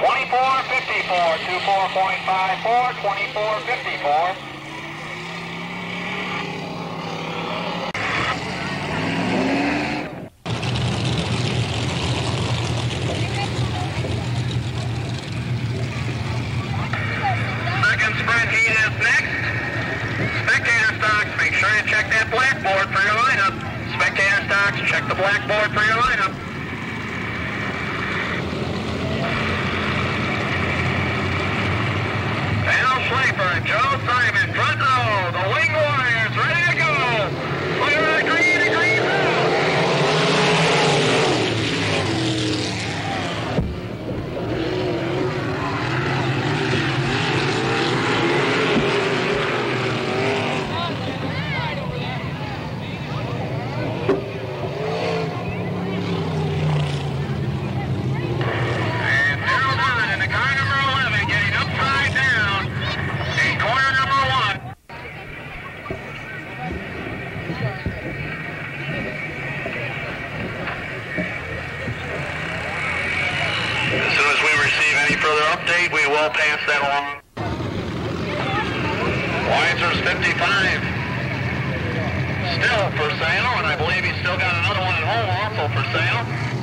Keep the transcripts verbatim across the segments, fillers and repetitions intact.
twenty-four fifty-four, twenty-four point five four, twenty-four fifty-four. Second sprint heat is next. Spectator stocks, make sure you check that blackboard for your lineup. Spectator stocks, check the blackboard for your lineup. Al Schleifer and Joe Simon, front row, the Wing Warriors, ready to go. Clear the green and green zone. And Daryl Dunn in the car number eleven, getting upside down in corner number one. As soon as we receive any further update, we will pass that along. Weiser's fifty-five. Still for sale, and I believe he's still got another one at home also for sale.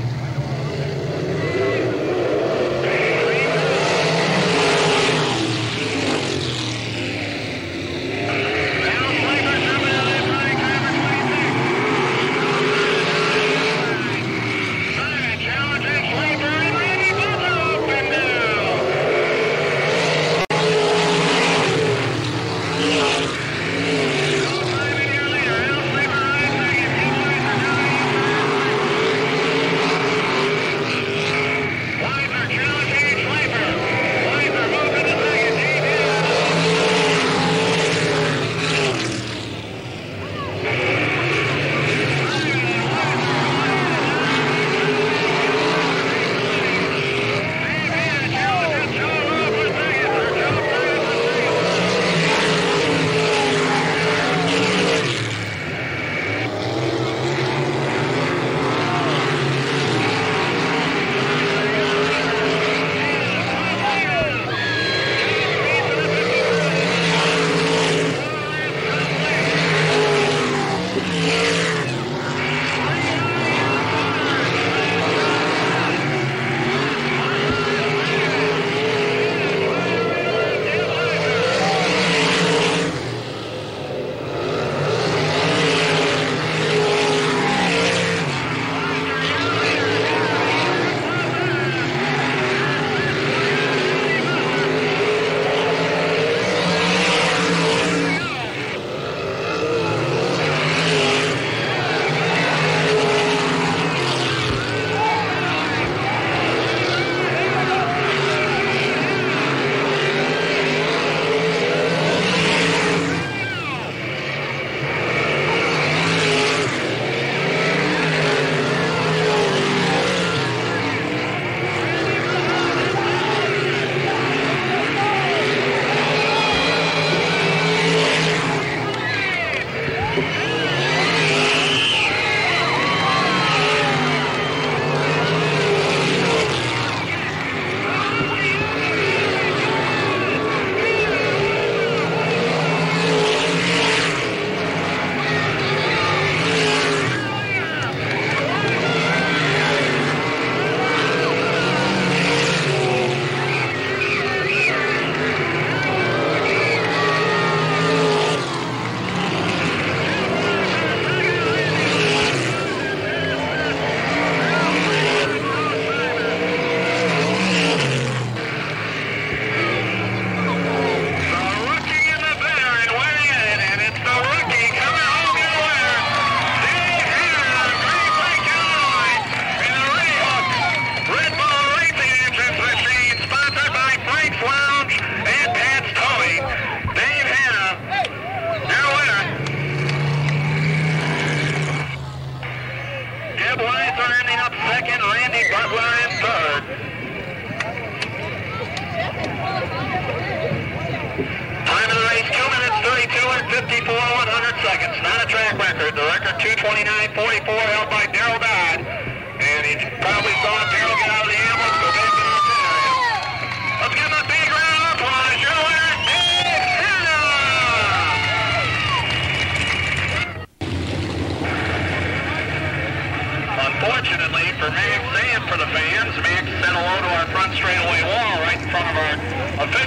fifty-four one hundred seconds. Not a track record. The record two twenty-nine forty-four held by Daryl Dodd. And he probably saw Daryl get out of the ambulance, go back to the area.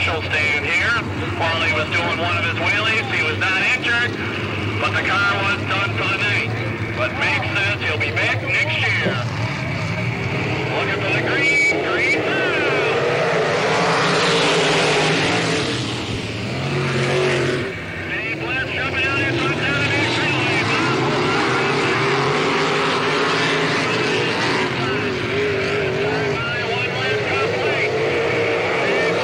official stand here while he was doing one of his wheelies. He was not injured, but the car was done for the night. But Meg says he'll be back next year. Looking for the green, green through. Dave Bliss jumping out in front down the victory lane. One lap complete. Dave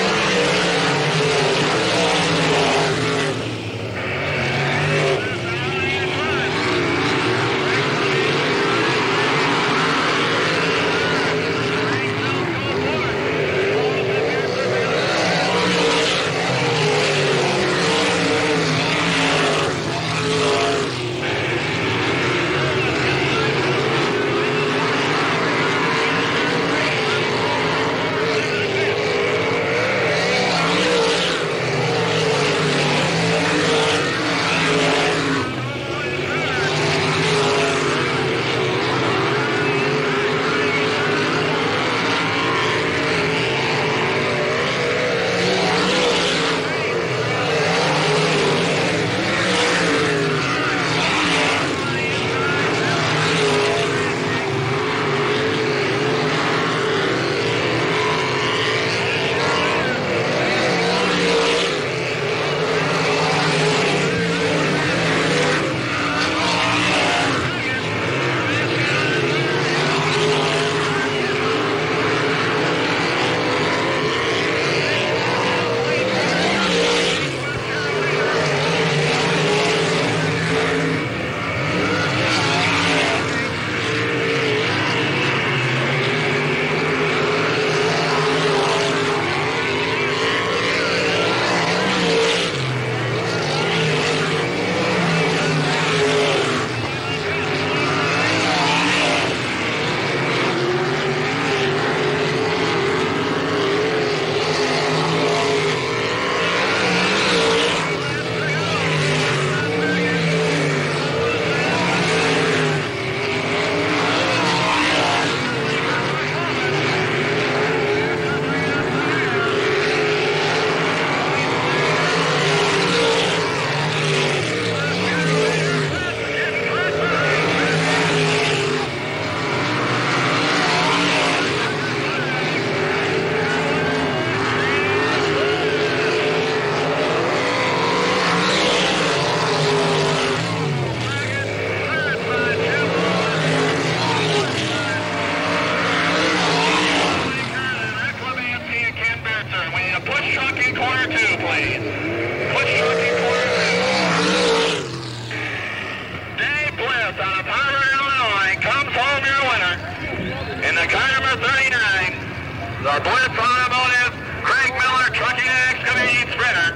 The Blitz Automotive, Craig Miller Trucking and Excavating Sprinter.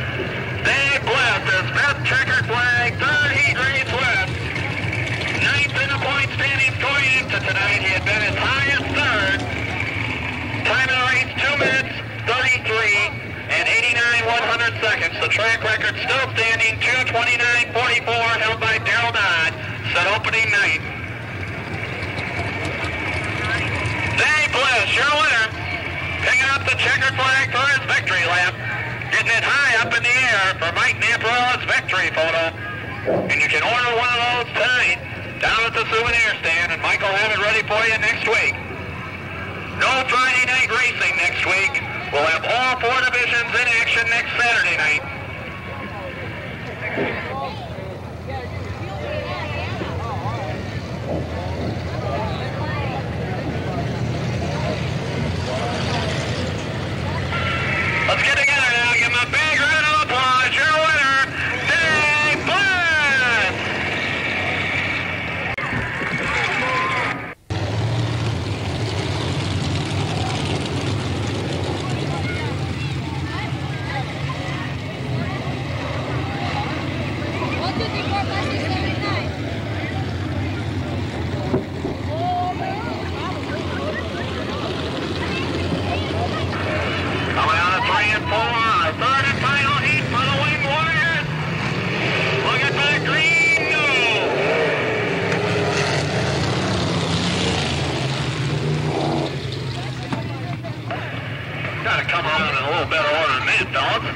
Dave Bliss is fifth checkered flag, third heat race west. Ninth in the point standings going into tonight. He had been as high as third. Time of the race, two minutes, thirty-three, and eighty-nine one hundred seconds. The track record still standing, two twenty-nine forty-four, held by Daryl Dodd, set opening night. Dave Bliss, your winner, picking up the checkered flag for his victory lap, getting it high up in the air for Mike Namparolla's victory photo. And you can order one of those tonight down at the souvenir stand, and Mike will have it ready for you next week. No Friday night racing next week. We'll have all four divisions in action next Saturday night. Let's get together now. Give him a big round of applause. Your winner, Dave Bliss. got to come around in a little better order than that, fellas.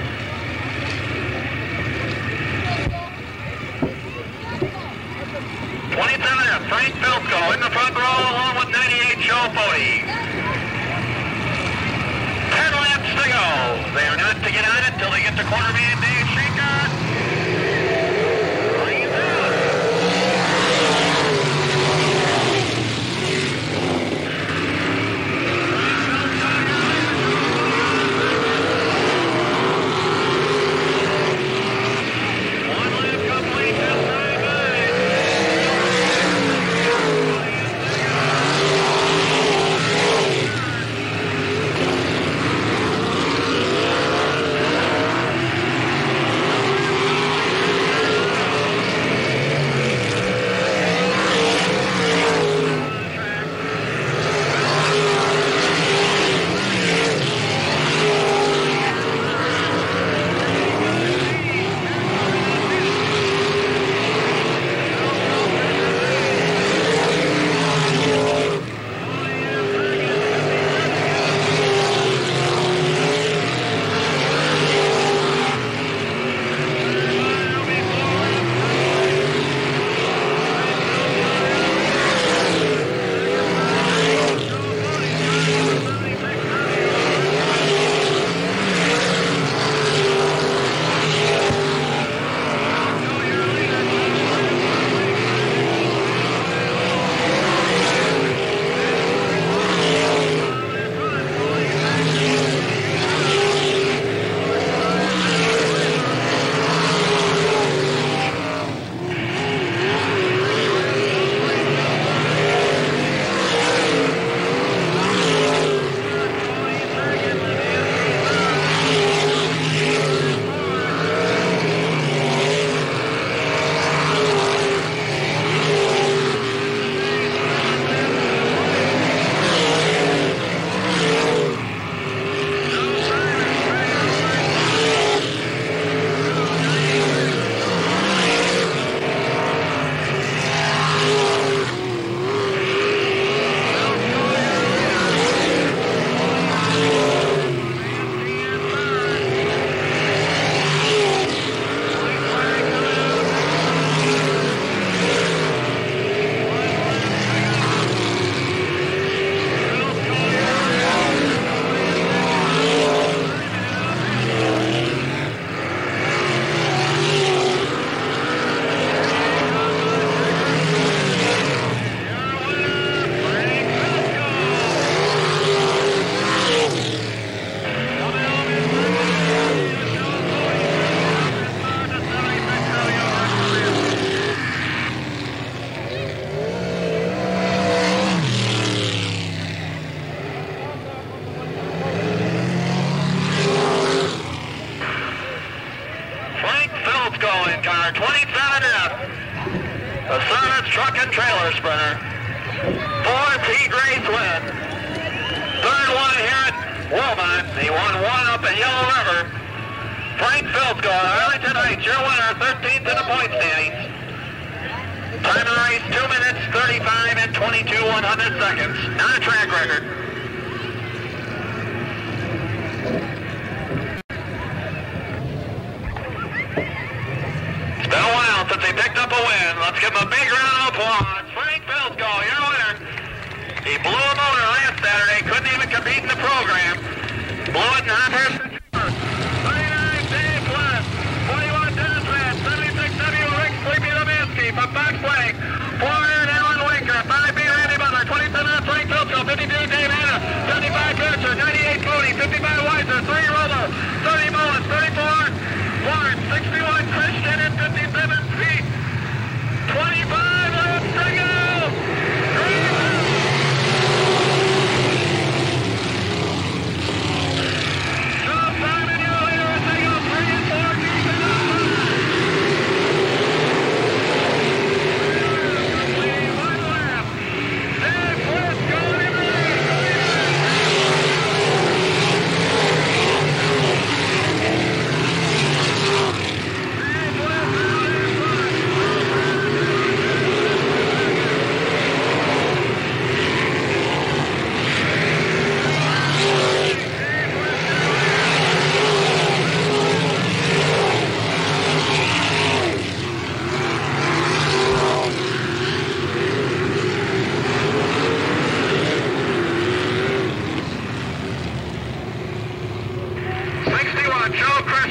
twenty-seven F, Frank Filsko in the front row along with ninety-eight Joe Fody. ten laps to go. They are not to get on it until they get to quarter man Dave Shinker.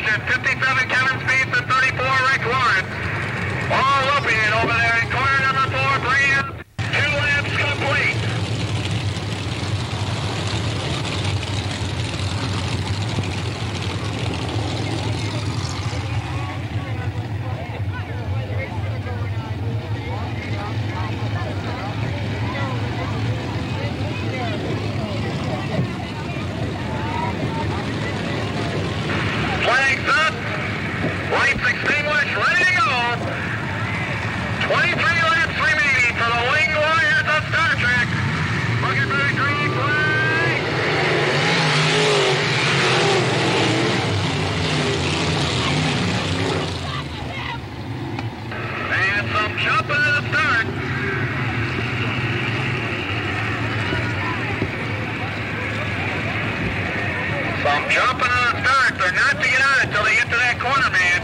position, fifty-seven Kevin Speeds and thirty-four Rick Lawrence. All looping over there in corner number four, Brand. Two laps complete. Flags up, lights extinguished, ready to go. twenty-three laps remaining for the Winged Warriors of Star Trek. Looking for the green flag. And some jumping at the start. Some jumping at the start. They're not to get out until they get to that corner, man.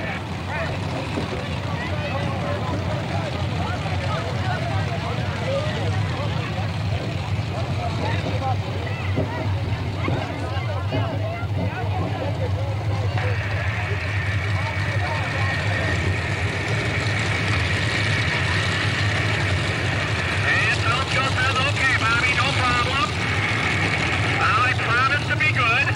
And some jump says, okay, Bobby, no problem. I promise to be good.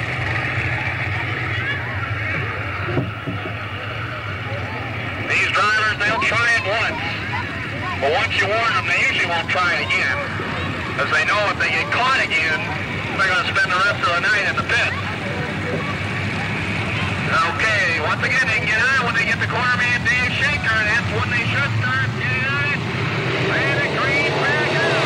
These drivers, they'll try it once. But once you warn them, they usually won't try it again. Because they know if they get caught again, they're going to spend the rest of the night in the pit. Okay, once again, they can get out when they get the corner man Dave Schenker. That's when they should start getting on it. And the green flag out.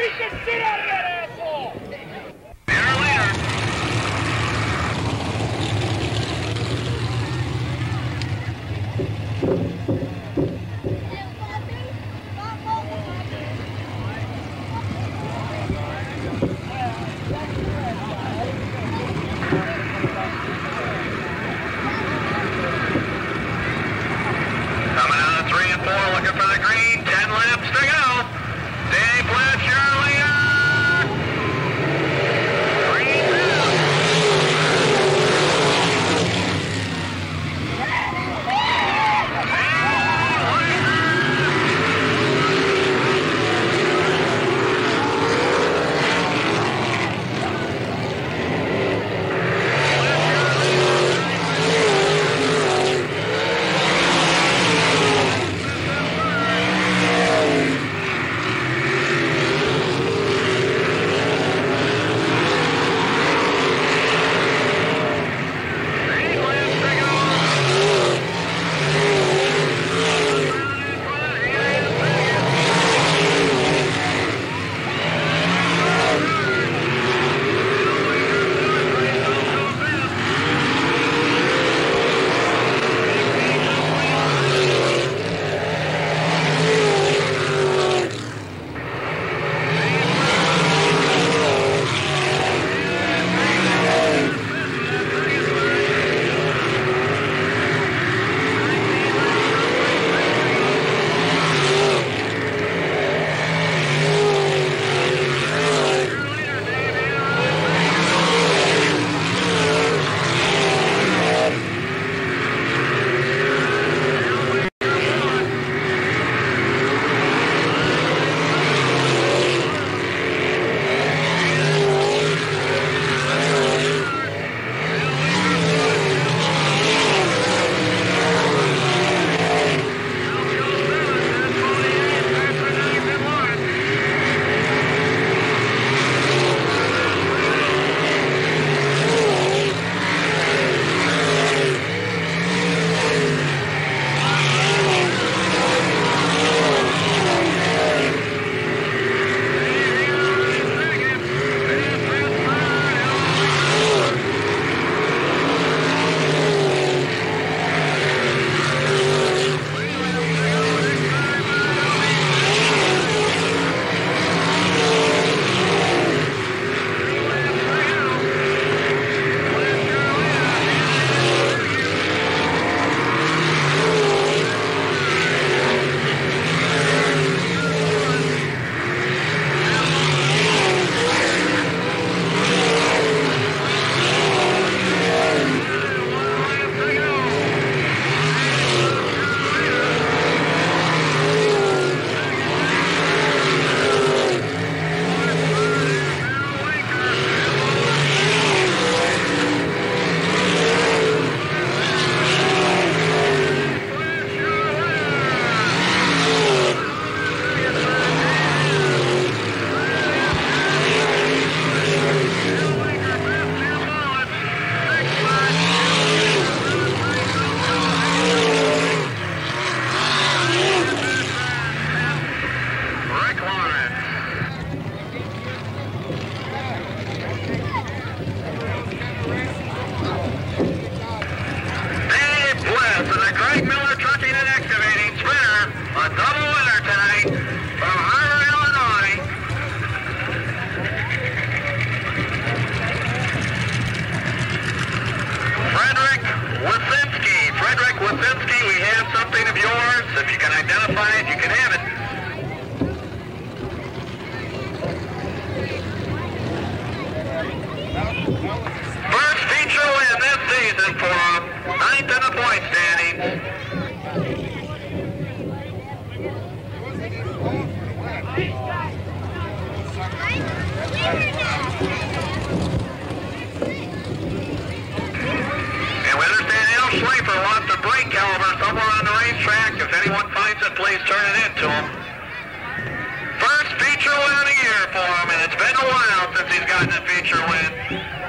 the shit out of that asshole! Sooner or later. Coming out of three and four, looking for the green. Ten laps to go. Dave Bliss, your leader. Green please turn it in to him. First feature win of the year for him, and it's been a while since he's gotten a feature win.